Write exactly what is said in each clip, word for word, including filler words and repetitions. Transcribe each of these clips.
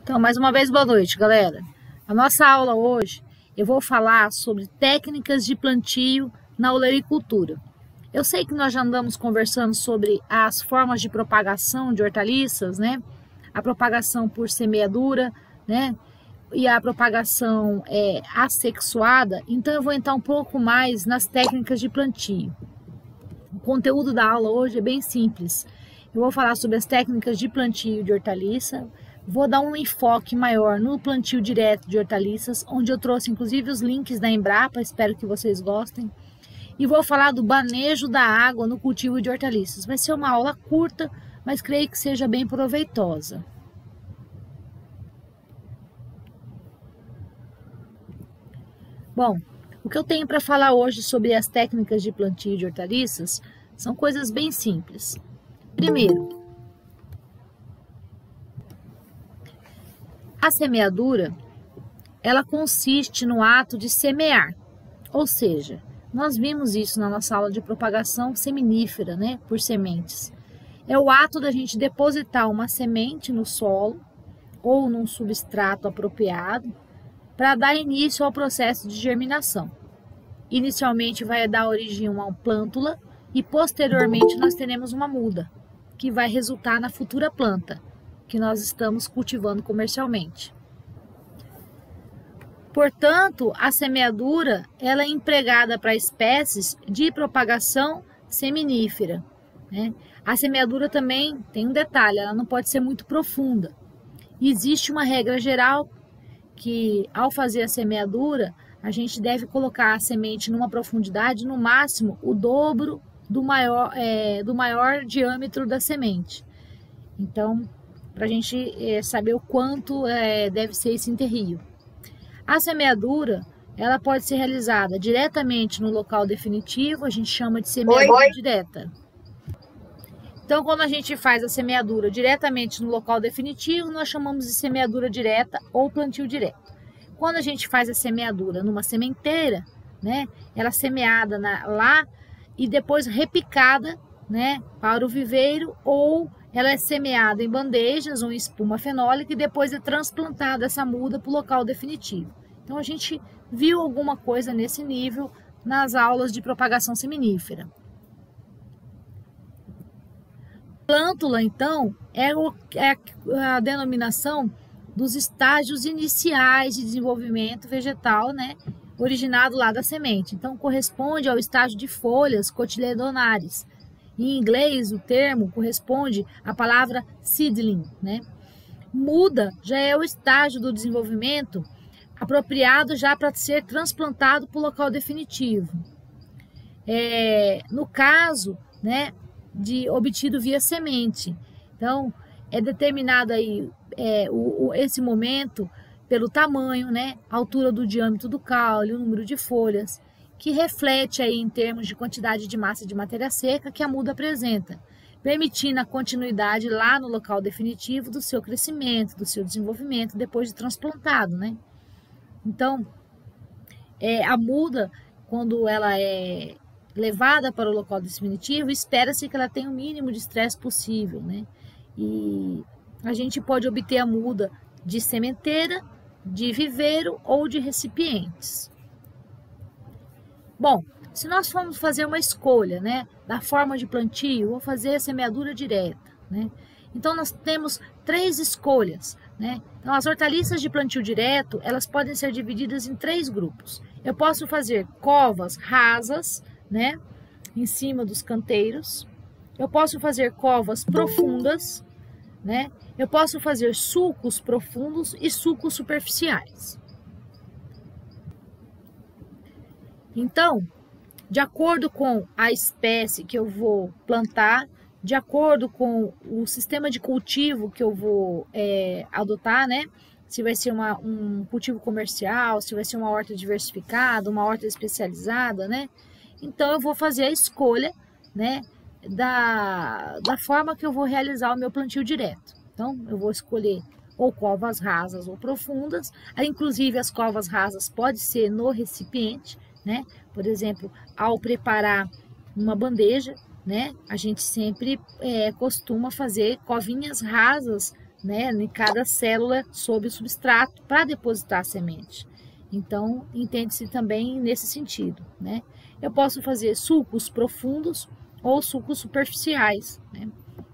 Então, mais uma vez, boa noite, galera. A nossa aula hoje, eu vou falar sobre técnicas de plantio na olericultura. Eu sei que nós já andamos conversando sobre as formas de propagação de hortaliças, né? A propagação por semeadura, né? E a propagação é, assexuada. Então, eu vou entrar um pouco mais nas técnicas de plantio. O conteúdo da aula hoje é bem simples. Eu vou falar sobre as técnicas de plantio de hortaliça. Vou dar um enfoque maior no plantio direto de hortaliças, onde eu trouxe inclusive os links da Embrapa, espero que vocês gostem. E vou falar do manejo da água no cultivo de hortaliças. Vai ser uma aula curta, mas creio que seja bem proveitosa. Bom, o que eu tenho para falar hoje sobre as técnicas de plantio de hortaliças são coisas bem simples. Primeiro, a semeadura, ela consiste no ato de semear, ou seja, nós vimos isso na nossa aula de propagação seminífera, né, por sementes. É o ato da gente depositar uma semente no solo ou num substrato apropriado para dar início ao processo de germinação. Inicialmente vai dar origem a uma plântula e posteriormente nós teremos uma muda, que vai resultar na futura planta que nós estamos cultivando comercialmente. Portanto, a semeadura ela é empregada para espécies de propagação seminífera, né? A semeadura também tem um detalhe, ela não pode ser muito profunda. Existe uma regra geral que, ao fazer a semeadura, a gente deve colocar a semente numa profundidade, no máximo, o dobro do maior, é, do maior diâmetro da semente. Então, para a gente é, saber o quanto é, deve ser esse enterrio. A semeadura, ela pode ser realizada diretamente no local definitivo, a gente chama de semeadura Oi. direta. Então, quando a gente faz a semeadura diretamente no local definitivo, nós chamamos de semeadura direta ou plantio direto. Quando a gente faz a semeadura numa sementeira, né, ela é semeada na, lá e depois repicada, né, para o viveiro, ou ela é semeada em bandejas ou em espuma fenólica e depois é transplantada essa muda para o local definitivo. Então a gente viu alguma coisa nesse nível nas aulas de propagação seminífera. Plântula, então, é, o, é a denominação dos estágios iniciais de desenvolvimento vegetal, né, originado lá da semente. Então corresponde ao estágio de folhas cotiledonares. Em inglês, o termo corresponde à palavra seedling, né? Muda já é o estágio do desenvolvimento apropriado já para ser transplantado para o local definitivo. É, no caso, né, de obtido via semente. Então, é determinado aí é, o, o, esse momento pelo tamanho, né, altura do diâmetro do caule, o número de folhas, que reflete aí em termos de quantidade de massa de matéria seca que a muda apresenta, permitindo a continuidade lá no local definitivo do seu crescimento, do seu desenvolvimento depois de transplantado, né? Então, é, a muda, quando ela é levada para o local definitivo, espera-se que ela tenha o mínimo de estresse possível, né? E a gente pode obter a muda de sementeira, de viveiro ou de recipientes. Bom, se nós formos fazer uma escolha, né, da forma de plantio, vou fazer a semeadura direta, né? Então nós temos três escolhas, né? Então as hortaliças de plantio direto, elas podem ser divididas em três grupos. Eu posso fazer covas rasas, né, em cima dos canteiros. Eu posso fazer covas profundas, né? Eu posso fazer sulcos profundos e sulcos superficiais. Então, de acordo com a espécie que eu vou plantar, de acordo com o sistema de cultivo que eu vou é, adotar, né? Se vai ser uma, um cultivo comercial, se vai ser uma horta diversificada, uma horta especializada, né? Então, eu vou fazer a escolha, né, da, da forma que eu vou realizar o meu plantio direto. Então, eu vou escolher ou covas rasas ou profundas. Inclusive, as covas rasas podem ser no recipiente, né? Por exemplo, ao preparar uma bandeja, né, a gente sempre é, costuma fazer covinhas rasas né, em cada célula sob o substrato para depositar a semente. Então, entende-se também nesse sentido, né? Eu posso fazer sulcos profundos ou sulcos superficiais, né?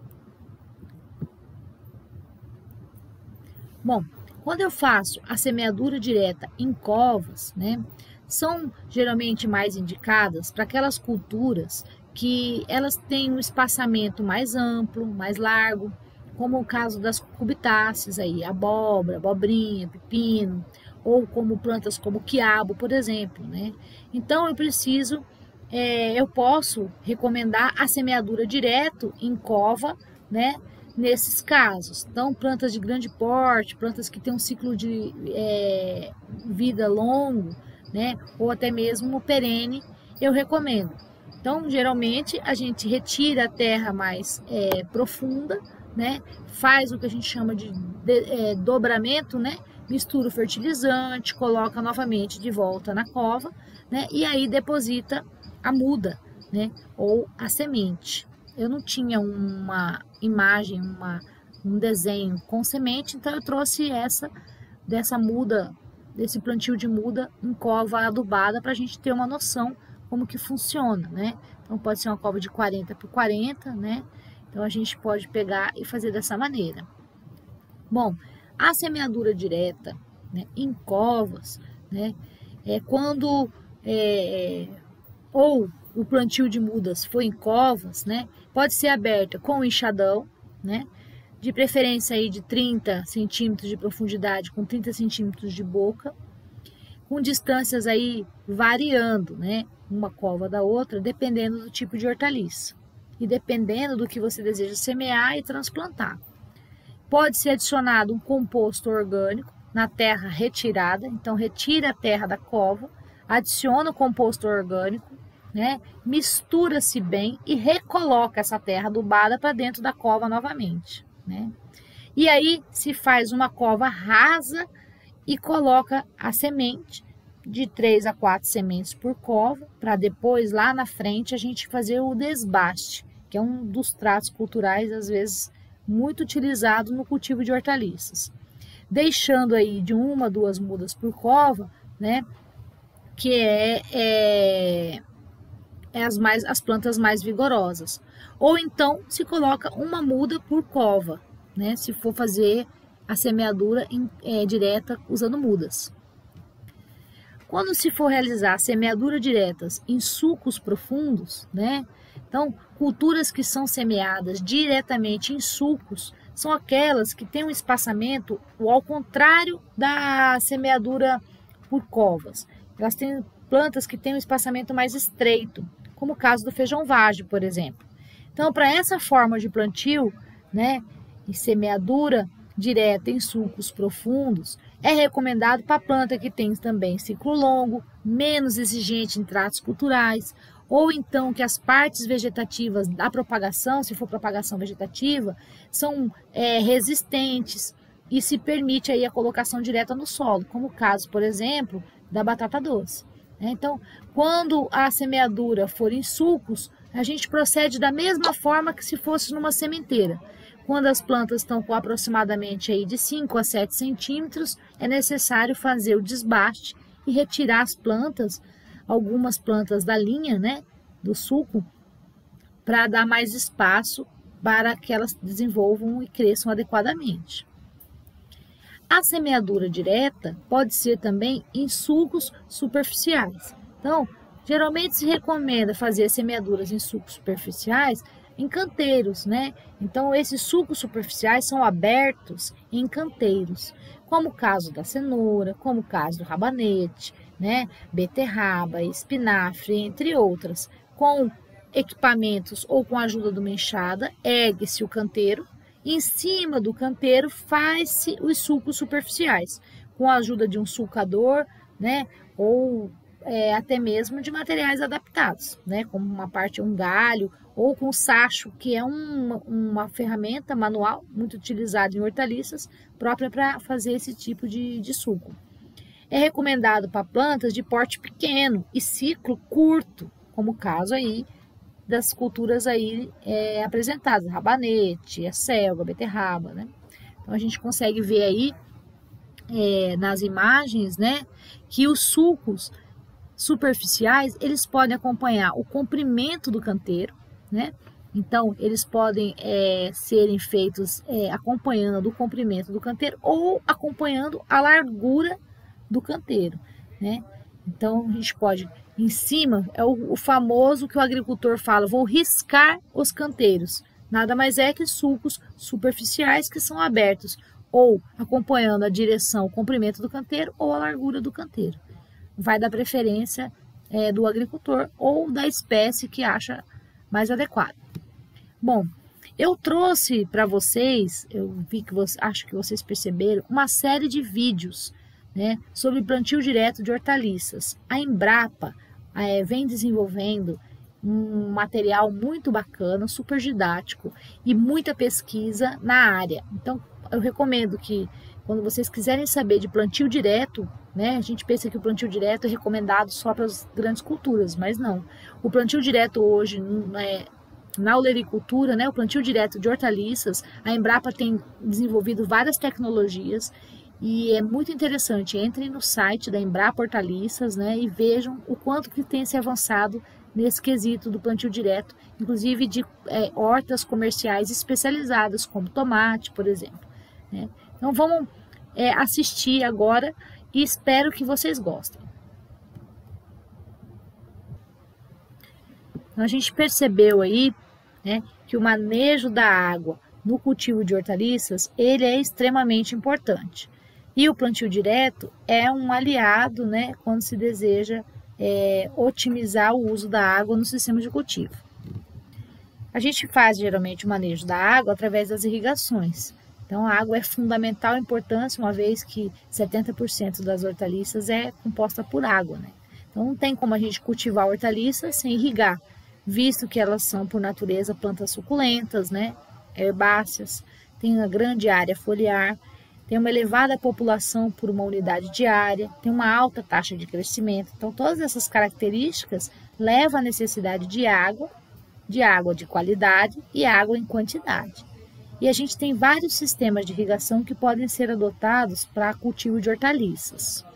Bom, quando eu faço a semeadura direta em covas, né, são geralmente mais indicadas para aquelas culturas que elas têm um espaçamento mais amplo, mais largo, como o caso das cucurbitaceae, aí, abóbora, abobrinha, pepino, ou como plantas como quiabo, por exemplo, né? Então eu preciso, é, eu posso recomendar a semeadura direto em cova, né? Nesses casos, então plantas de grande porte, plantas que têm um ciclo de é, vida longo, né? Ou até mesmo perene, eu recomendo. Então, geralmente a gente retira a terra mais é, profunda, né? Faz o que a gente chama de, de é, dobramento, né? Mistura o fertilizante, coloca novamente de volta na cova, né? E aí deposita a muda, né? Ou a semente. Eu não tinha uma imagem, uma, um desenho com semente, então eu trouxe essa dessa muda, desse plantio de muda em cova adubada para a gente ter uma noção como que funciona, né? Então pode ser uma cova de quarenta por quarenta, né? Então a gente pode pegar e fazer dessa maneira. Bom, a semeadura direta, né, em covas, né, é quando é, ou o plantio de mudas foi em covas, né, pode ser aberta com enxadão, né, de preferência aí de trinta centímetros de profundidade com trinta centímetros de boca, com distâncias aí variando, né, uma cova da outra, dependendo do tipo de hortaliça e dependendo do que você deseja semear e transplantar. Pode ser adicionado um composto orgânico na terra retirada, então retira a terra da cova, adiciona o composto orgânico, né? Mistura-se bem e recoloca essa terra adubada para dentro da cova novamente, né? E aí se faz uma cova rasa e coloca a semente, de três a quatro sementes por cova, para depois lá na frente a gente fazer o desbaste, que é um dos tratos culturais às vezes muito utilizado no cultivo de hortaliças, deixando aí de uma, duas mudas por cova, né, que é, é, é as, mais, as plantas mais vigorosas. Ou então se coloca uma muda por cova, né, se for fazer a semeadura em, é, direta usando mudas. Quando se for realizar semeadura diretas em sulcos profundos, né, então, culturas que são semeadas diretamente em sulcos são aquelas que têm um espaçamento ao contrário da semeadura por covas. Elas têm plantas que têm um espaçamento mais estreito, como o caso do feijão vagem, por exemplo. Então, para essa forma de plantio, né, e semeadura direta em sulcos profundos, é recomendado para planta que tem também ciclo longo, menos exigente em tratos culturais, ou então que as partes vegetativas da propagação, se for propagação vegetativa, são é, resistentes e se permite aí a colocação direta no solo, como o caso, por exemplo, da batata doce. Então, quando a semeadura for em sulcos, a gente procede da mesma forma que se fosse numa sementeira. Quando as plantas estão com aproximadamente aí de cinco a sete centímetros, é necessário fazer o desbaste e retirar as plantas, algumas plantas da linha, né, do sulco, para dar mais espaço para que elas desenvolvam e cresçam adequadamente. A semeadura direta pode ser também em sulcos superficiais. Então, geralmente se recomenda fazer semeaduras em sulcos superficiais em canteiros, né? Então, esses sulcos superficiais são abertos em canteiros, como o caso da cenoura, como o caso do rabanete, né? Beterraba, espinafre, entre outras. Com equipamentos ou com a ajuda de uma enxada, ergue-se o canteiro, e em cima do canteiro faz-se os sulcos superficiais, com a ajuda de um sulcador, né? Ou é, até mesmo de materiais adaptados, né? Como uma parte, um galho, ou com sacho, que é uma, uma ferramenta manual muito utilizada em hortaliças, própria para fazer esse tipo de, de sulco. É recomendado para plantas de porte pequeno e ciclo curto, como o caso aí das culturas aí é, apresentadas, rabanete, a selga, beterraba, né? Então a gente consegue ver aí é, nas imagens, né, que os sulcos superficiais, eles podem acompanhar o comprimento do canteiro, né? Então, eles podem é, serem feitos é, acompanhando o comprimento do canteiro ou acompanhando a largura do canteiro, né? Então, a gente pode, em cima, é o, o famoso que o agricultor fala, vou riscar os canteiros. Nada mais é que sulcos superficiais que são abertos ou acompanhando a direção, o comprimento do canteiro ou a largura do canteiro. Vai da preferência é, do agricultor ou da espécie que acha mais adequada. Bom, eu trouxe para vocês, eu vi que você, acho que vocês perceberam, uma série de vídeos, né, sobre plantio direto de hortaliças. A Embrapa é, vem desenvolvendo um material muito bacana, super didático e muita pesquisa na área. Então, eu recomendo que quando vocês quiserem saber de plantio direto, né, a gente pensa que o plantio direto é recomendado só para as grandes culturas, mas não. O plantio direto hoje, é, na olericultura, né, o plantio direto de hortaliças, a Embrapa tem desenvolvido várias tecnologias e é muito interessante. Entrem no site da Embrapa Hortaliças, né, e vejam o quanto que tem se avançado nesse quesito do plantio direto, inclusive de é, hortas comerciais especializadas, como tomate, por exemplo, né? Então vamos é, assistir agora e espero que vocês gostem. Então, a gente percebeu aí, né, que o manejo da água no cultivo de hortaliças, ele é extremamente importante. E o plantio direto é um aliado, né, quando se deseja é, otimizar o uso da água no sistema de cultivo. A gente faz geralmente o manejo da água através das irrigações. Então, a água é fundamental importância, uma vez que setenta por cento das hortaliças é composta por água, né? Então, não tem como a gente cultivar hortaliças sem irrigar, visto que elas são, por natureza, plantas suculentas, né? Herbáceas, tem uma grande área foliar, tem uma elevada população por uma unidade diária, tem uma alta taxa de crescimento. Então, todas essas características levam à necessidade de água, de água de qualidade e água em quantidade. E a gente tem vários sistemas de irrigação que podem ser adotados para cultivo de hortaliças.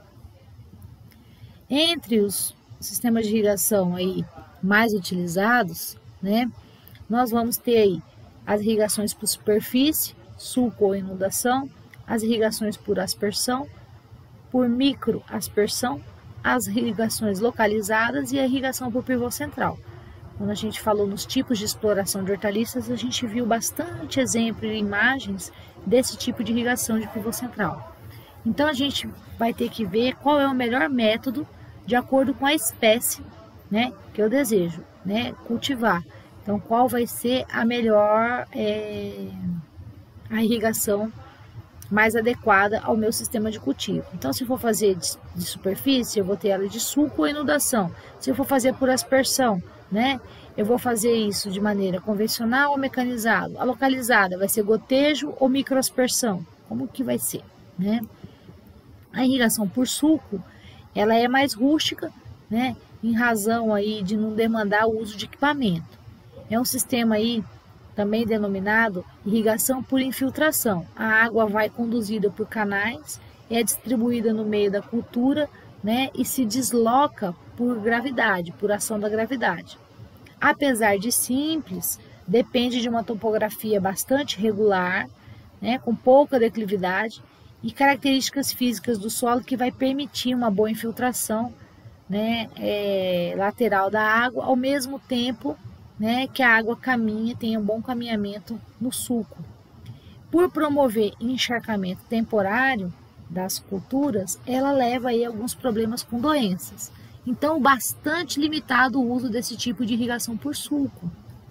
Entre os sistemas de irrigação aí mais utilizados, né, nós vamos ter aí as irrigações por superfície, sulco ou inundação, as irrigações por aspersão, por microaspersão, as irrigações localizadas e a irrigação por pivô central. Quando a gente falou nos tipos de exploração de hortaliças, a gente viu bastante exemplo e imagens desse tipo de irrigação de pivô central. Então, a gente vai ter que ver qual é o melhor método de acordo com a espécie, né, que eu desejo, né, cultivar. Então, qual vai ser a melhor é, a irrigação mais adequada ao meu sistema de cultivo. Então, se for fazer de, de superfície, eu vou ter ela de sulco ou inundação. Se eu for fazer por aspersão, né, eu vou fazer isso de maneira convencional ou mecanizada. A localizada vai ser gotejo ou microaspersão. Como que vai ser, né? A irrigação por sulco, ela é mais rústica, né, em razão aí de não demandar o uso de equipamento. É um sistema aí também denominado irrigação por infiltração. A água vai conduzida por canais, é distribuída no meio da cultura, né, e se desloca por gravidade, por ação da gravidade. Apesar de simples, depende de uma topografia bastante regular, né, com pouca declividade e características físicas do solo que vai permitir uma boa infiltração, né, é, lateral da água, ao mesmo tempo, né, que a água caminha, tenha um bom caminhamento no sulco. Por promover encharcamento temporário das culturas, ela leva aí a alguns problemas com doenças. Então, bastante limitado o uso desse tipo de irrigação por sulco.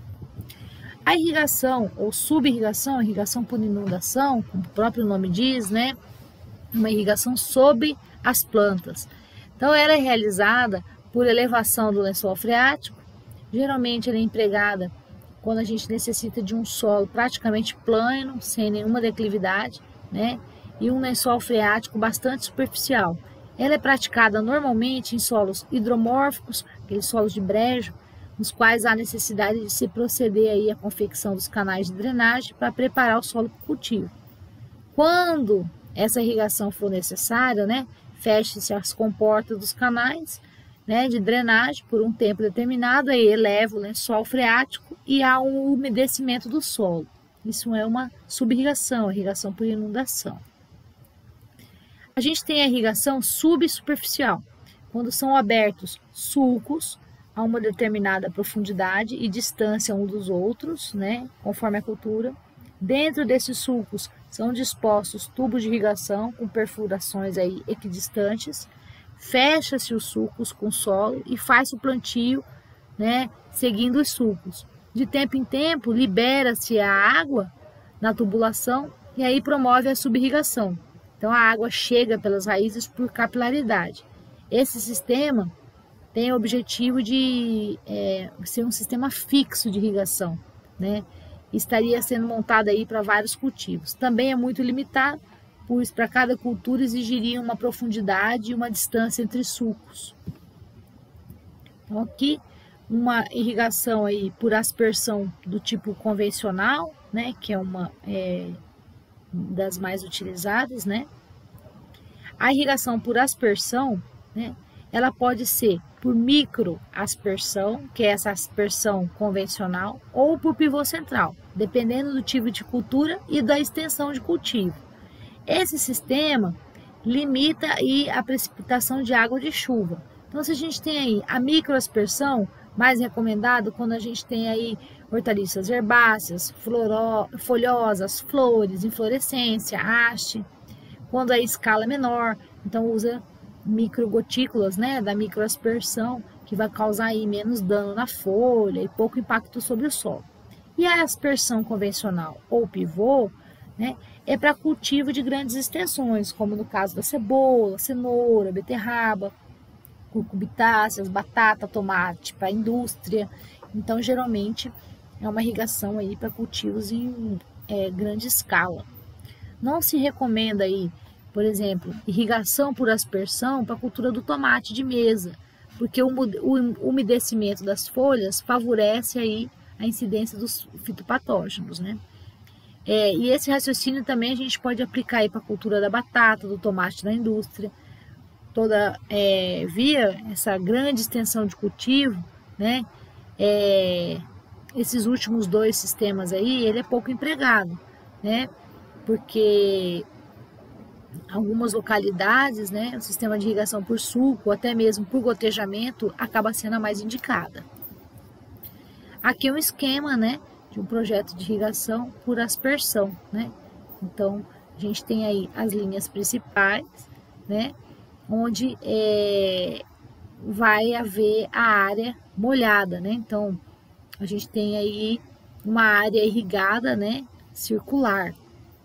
A irrigação ou subirrigação, irrigação por inundação, como o próprio nome diz, né, uma irrigação sobre as plantas. Então, ela é realizada por elevação do lençol freático. Geralmente, ela é empregada quando a gente necessita de um solo praticamente plano, sem nenhuma declividade, né, e um lençol freático bastante superficial. Ela é praticada normalmente em solos hidromórficos, aqueles solos de brejo, nos quais há necessidade de se proceder aí à confecção dos canais de drenagem para preparar o solo para o cultivo. Quando essa irrigação for necessária, né, feche-se as comportas dos canais, né, de drenagem por um tempo determinado, aí eleva o lençol freático e há um umedecimento do solo. Isso é uma subirrigação, irrigação por inundação. A gente tem a irrigação subsuperficial, quando são abertos sulcos a uma determinada profundidade e distância um dos outros, né, conforme a cultura. Dentro desses sulcos são dispostos tubos de irrigação com perfurações aí equidistantes. Fecha-se os sulcos com solo e faz o plantio, né, seguindo os sulcos. De tempo em tempo, libera-se a água na tubulação e aí promove a subirrigação. Então, a água chega pelas raízes por capilaridade. Esse sistema tem o objetivo de é, ser um sistema fixo de irrigação, né? Estaria sendo montado aí para vários cultivos. Também é muito limitado, pois para cada cultura exigiria uma profundidade e uma distância entre sulcos. Então, aqui uma irrigação aí por aspersão do tipo convencional, né, que é uma é, das mais utilizadas, né? A irrigação por aspersão, né, ela pode ser por microaspersão, que é essa aspersão convencional, ou por pivô central, dependendo do tipo de cultura e da extensão de cultivo. Esse sistema limita aí a precipitação de água de chuva. Então, se a gente tem aí a microaspersão, mais recomendado quando a gente tem aí hortaliças herbáceas, floro, folhosas, flores, inflorescência, haste. Quando a escala é menor, então usa microgotículas, né, da microaspersão, que vai causar aí menos dano na folha e pouco impacto sobre o solo. E a aspersão convencional ou pivô, né, é para cultivo de grandes extensões, como no caso da cebola, cenoura, beterraba, cucurbitáceas, batata, tomate, para a indústria. Então, geralmente, é uma irrigação aí para cultivos em é, grande escala. Não se recomenda aí, por exemplo, irrigação por aspersão para a cultura do tomate de mesa, porque o umedecimento das folhas favorece aí a incidência dos fitopatógenos, né? É, e esse raciocínio também a gente pode aplicar aí para a cultura da batata, do tomate da indústria. Toda é, via essa grande extensão de cultivo, né? É, esses últimos dois sistemas aí, ele é pouco empregado, né? Porque algumas localidades, né, o sistema de irrigação por sulco, até mesmo por gotejamento, acaba sendo a mais indicada. Aqui é um esquema, né, de um projeto de irrigação por aspersão, né? Então, a gente tem aí as linhas principais, né, onde é, vai haver a área molhada, né? Então, a gente tem aí uma área irrigada, né, circular.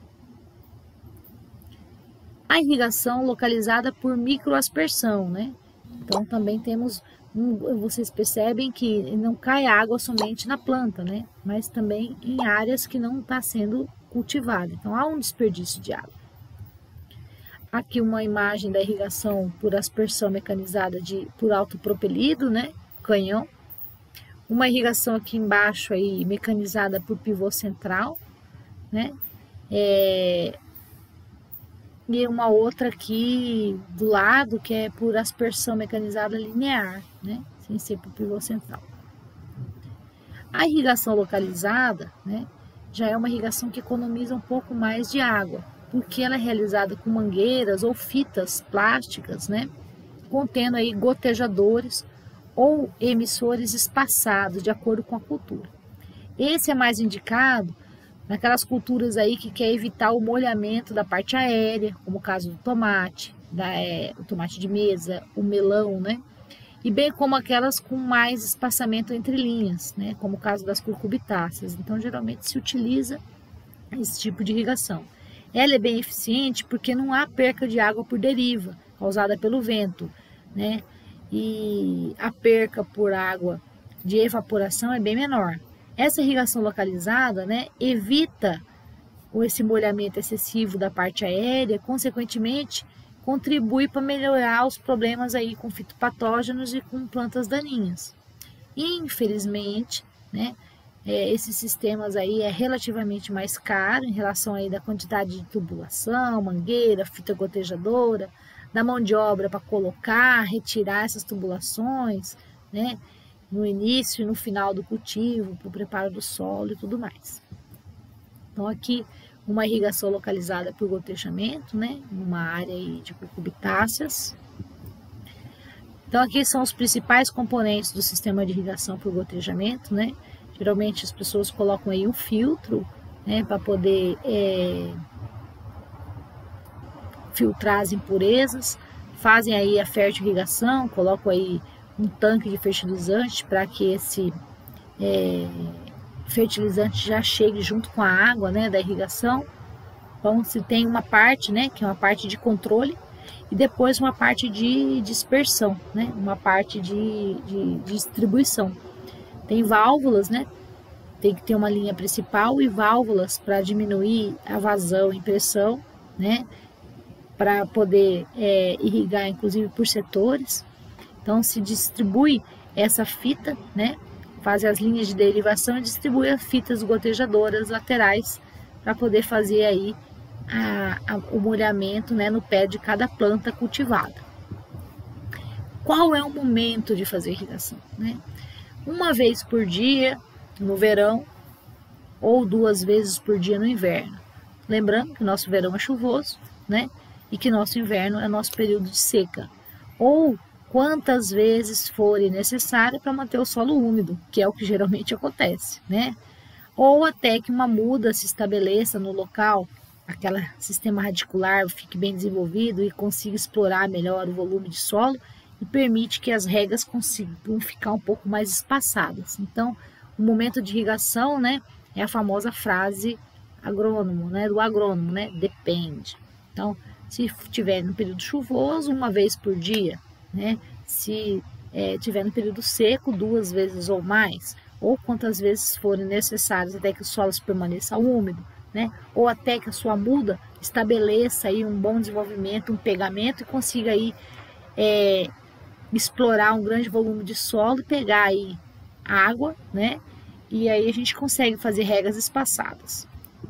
A irrigação localizada por microaspersão, né? Então, também temos, um, vocês percebem que não cai água somente na planta, né? Mas também em áreas que não está sendo cultivada. Então, há um desperdício de água. Aqui uma imagem da irrigação por aspersão mecanizada de, por alto propelido, né? Canhão. Uma irrigação aqui embaixo aí, mecanizada por pivô central, né? É... E uma outra aqui do lado, que é por aspersão mecanizada linear, né? Sem ser por pivô central. A irrigação localizada, né? Já é uma irrigação que economiza um pouco mais de água, porque ela é realizada com mangueiras ou fitas plásticas, né? Contendo aí gotejadores ou emissores espaçados de acordo com a cultura. Esse é mais indicado naquelas culturas aí que quer evitar o molhamento da parte aérea, como o caso do tomate, da, é, o tomate de mesa, o melão, né? E bem como aquelas com mais espaçamento entre linhas, né? Como o caso das cucurbitáceas. Então, geralmente se utiliza esse tipo de irrigação. Ela é bem eficiente porque não há perca de água por deriva, causada pelo vento, né? E a perca por água de evaporação é bem menor. Essa irrigação localizada, né, evita esse molhamento excessivo da parte aérea, consequentemente, contribui para melhorar os problemas aí com fitopatógenos e com plantas daninhas. Infelizmente, né, é, esses sistemas aí é relativamente mais caro em relação aí da quantidade de tubulação, mangueira, fita gotejadora, da mão de obra para colocar, retirar essas tubulações, né, no início e no final do cultivo, para o preparo do solo e tudo mais. Então aqui uma irrigação localizada por gotejamento, né, numa área aí de cucurbitáceas. Então aqui são os principais componentes do sistema de irrigação por gotejamento, né. Geralmente as pessoas colocam aí um filtro, né, para poder é, filtrar as impurezas, fazem aí a fertirrigação, colocam aí um tanque de fertilizante para que esse é, fertilizante já chegue junto com a água, né, da irrigação. Então se tem uma parte, né, que é uma parte de controle, e depois uma parte de dispersão, né, uma parte de, de, de distribuição. Tem válvulas, né, tem que ter uma linha principal e válvulas para diminuir a vazão e pressão, né, para poder é, irrigar inclusive por setores. Então se distribui essa fita, né, faz as linhas de derivação e distribui as fitas gotejadoras laterais para poder fazer aí a, a, o molhamento, né, no pé de cada planta cultivada. Qual é o momento de fazer irrigação, né? Uma vez por dia no verão ou duas vezes por dia no inverno. Lembrando que nosso verão é chuvoso, né? E que nosso inverno é nosso período de seca. Ou quantas vezes forem necessárias para manter o solo úmido, que é o que geralmente acontece, né? Ou até que uma muda se estabeleça no local, aquele sistema radicular fique bem desenvolvido e consiga explorar melhor o volume de solo e permite que as regas consigam ficar um pouco mais espaçadas. Então, o momento de irrigação, né, é a famosa frase agrônomo, né, do agrônomo, né, depende. Então, se tiver no período chuvoso, uma vez por dia, né, se é, tiver no período seco, duas vezes ou mais, ou quantas vezes forem necessárias até que o solo permaneça úmido, né, ou até que a sua muda estabeleça aí um bom desenvolvimento, um pegamento e consiga aí é, explorar um grande volume de solo e pegar aí água, né, e aí a gente consegue fazer regas espaçadas.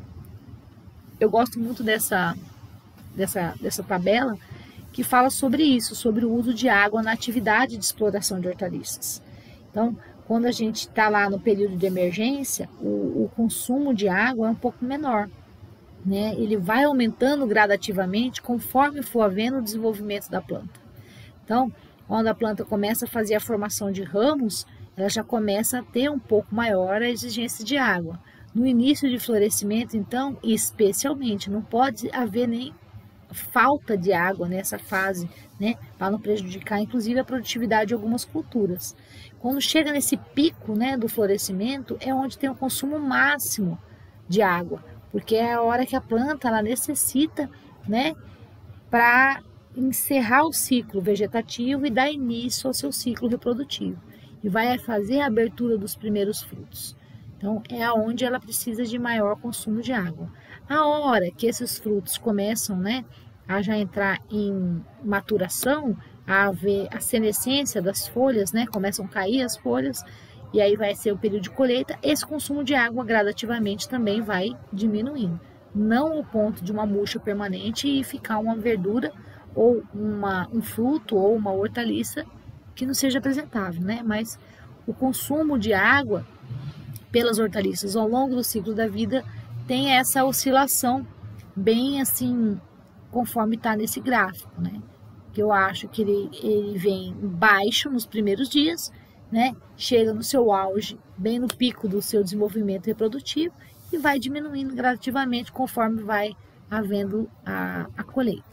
Eu gosto muito dessa, dessa, dessa tabela que fala sobre isso, sobre o uso de água na atividade de exploração de hortaliças. Então, quando a gente está lá no período de emergência, o, o consumo de água é um pouco menor, né? Ele vai aumentando gradativamente conforme for havendo o desenvolvimento da planta. Então, quando a planta começa a fazer a formação de ramos, ela já começa a ter um pouco maior a exigência de água. No início de florescimento, então, especialmente, não pode haver nem falta de água nessa fase, né, para não prejudicar, inclusive, a produtividade de algumas culturas. Quando chega nesse pico, né, do florescimento, é onde tem o consumo máximo de água, porque é a hora que a planta ela necessita, né, para encerrar o ciclo vegetativo e dar início ao seu ciclo reprodutivo. E vai fazer a abertura dos primeiros frutos. Então, é aonde ela precisa de maior consumo de água. A hora que esses frutos começam, né, a já entrar em maturação, a haver a senescência das folhas, né, começam a cair as folhas, e aí vai ser o período de colheita, esse consumo de água gradativamente também vai diminuindo. Não ao ponto de uma murcha permanente e ficar uma verdura ou uma, um fruto ou uma hortaliça que não seja apresentável, né? Mas o consumo de água pelas hortaliças ao longo do ciclo da vida tem essa oscilação bem assim, conforme está nesse gráfico, né? Que eu acho que ele, ele vem baixo nos primeiros dias, né? Chega no seu auge, bem no pico do seu desenvolvimento reprodutivo e vai diminuindo gradativamente conforme vai havendo a, a colheita.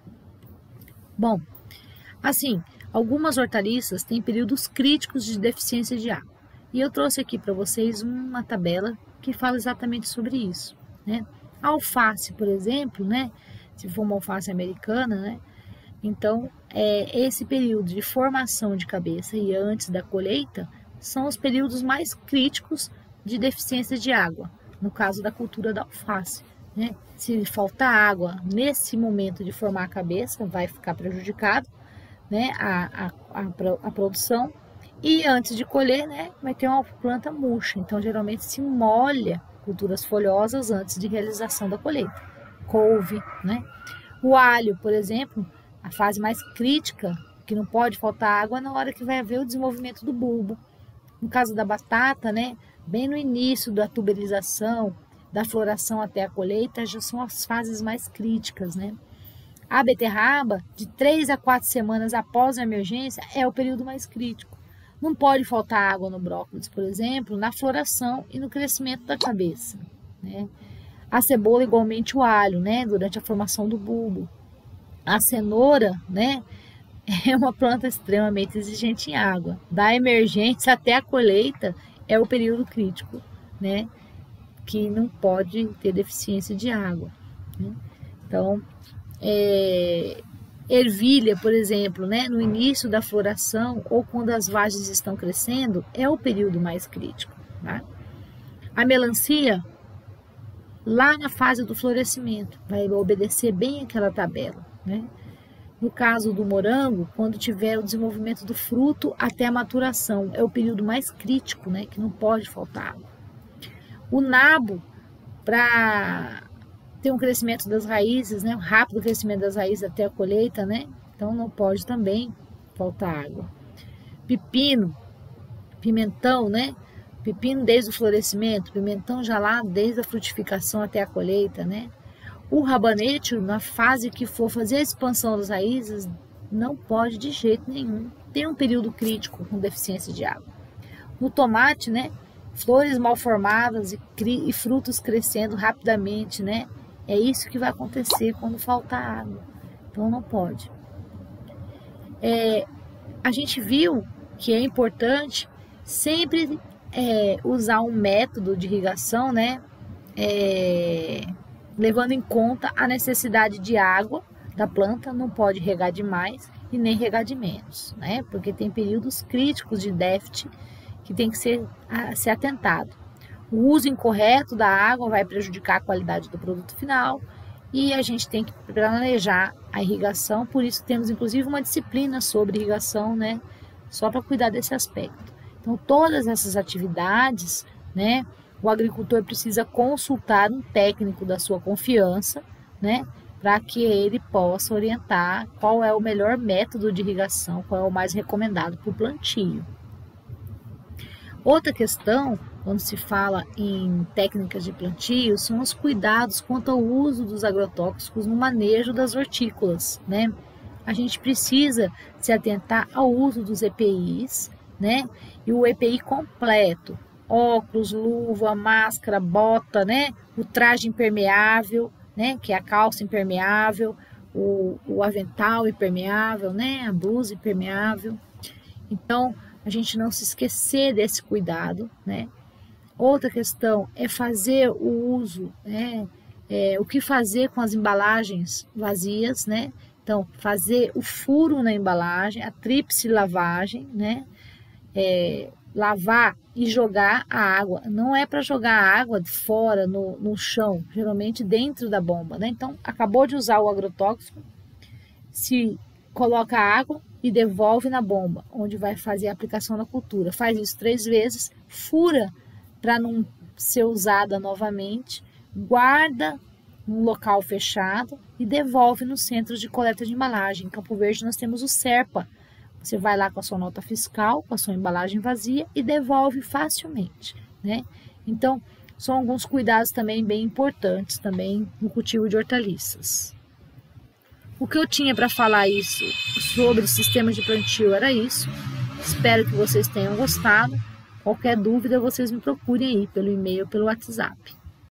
Bom, assim, algumas hortaliças têm períodos críticos de deficiência de água. E eu trouxe aqui para vocês uma tabela que fala exatamente sobre isso, né? A alface, por exemplo, né? Se for uma alface americana, né? Então, é, esse período de formação de cabeça e antes da colheita são os períodos mais críticos de deficiência de água, no caso da cultura da alface, né? Se faltar água nesse momento de formar a cabeça, vai ficar prejudicado, né? a, a, a, a produção. E antes de colher, né, vai ter uma planta murcha. Então, geralmente se molha culturas folhosas antes de realização da colheita. Couve, né? O alho, por exemplo, a fase mais crítica, que não pode faltar água, na hora que vai haver o desenvolvimento do bulbo. No caso da batata, né, bem no início da tuberização, da floração até a colheita, já são as fases mais críticas, né? A beterraba, de três a quatro semanas após a emergência, é o período mais crítico. Não pode faltar água no brócolis, por exemplo, na floração e no crescimento da cabeça, né? A cebola, igualmente o alho, né, durante a formação do bulbo. A cenoura, né, é uma planta extremamente exigente em água. Da emergência até a colheita é o período crítico, né, que não pode ter deficiência de água, né? Então, é, ervilha, por exemplo, né, no início da floração ou quando as vagens estão crescendo, é o período mais crítico, tá? A melancia, lá na fase do florescimento, vai obedecer bem aquela tabela, né? No caso do morango, quando tiver o desenvolvimento do fruto até a maturação, é o período mais crítico, né, que não pode faltar água. O nabo, para ter um crescimento das raízes, né, um rápido crescimento das raízes até a colheita, né, então não pode também faltar água. Pepino, pimentão, né, pepino desde o florescimento, pimentão já lá desde a frutificação até a colheita, né. O rabanete, na fase que for fazer a expansão das raízes, não pode de jeito nenhum ter um período crítico com deficiência de água. No tomate, né, flores mal formadas e, e frutos crescendo rapidamente, né, é isso que vai acontecer quando faltar água. Então não pode. É, a gente viu que é importante sempre é, usar um método de irrigação, né, é, levando em conta a necessidade de água da planta, não pode regar demais e nem regar de menos, né? Porque tem períodos críticos de déficit que tem que ser, a, ser atentado. O uso incorreto da água vai prejudicar a qualidade do produto final e a gente tem que planejar a irrigação, por isso temos inclusive uma disciplina sobre irrigação, né? Só para cuidar desse aspecto. Então, todas essas atividades, né? O agricultor precisa consultar um técnico da sua confiança, né, para que ele possa orientar qual é o melhor método de irrigação, qual é o mais recomendado para o plantio. Outra questão, quando se fala em técnicas de plantio, são os cuidados quanto ao uso dos agrotóxicos no manejo das hortícolas, né? A gente precisa se atentar ao uso dos E P Is, né, e o E P I completo. Óculos, luva, máscara, bota, né? O traje impermeável, né? Que é a calça impermeável, o, o avental impermeável, né? A blusa impermeável. Então, a gente não se esquecer desse cuidado, né? Outra questão é fazer o uso, né? É, o que fazer com as embalagens vazias, né? Então, fazer o furo na embalagem, a tríplice lavagem, né? É, lavar e jogar a água. Não é para jogar a água de fora no, no chão, geralmente dentro da bomba, né? Então, acabou de usar o agrotóxico, se coloca a água e devolve na bomba, onde vai fazer a aplicação na cultura. Faz isso três vezes, fura para não ser usada novamente, guarda num local fechado e devolve nos centros de coleta de embalagem. Em Campo Verde nós temos o SERPA. Você vai lá com a sua nota fiscal, com a sua embalagem vazia e devolve facilmente, né? Então, são alguns cuidados também bem importantes também no cultivo de hortaliças. O que eu tinha para falar isso sobre o sistema de plantio era isso. Espero que vocês tenham gostado. Qualquer dúvida, vocês me procurem aí pelo e-mail ou pelo WhatsApp.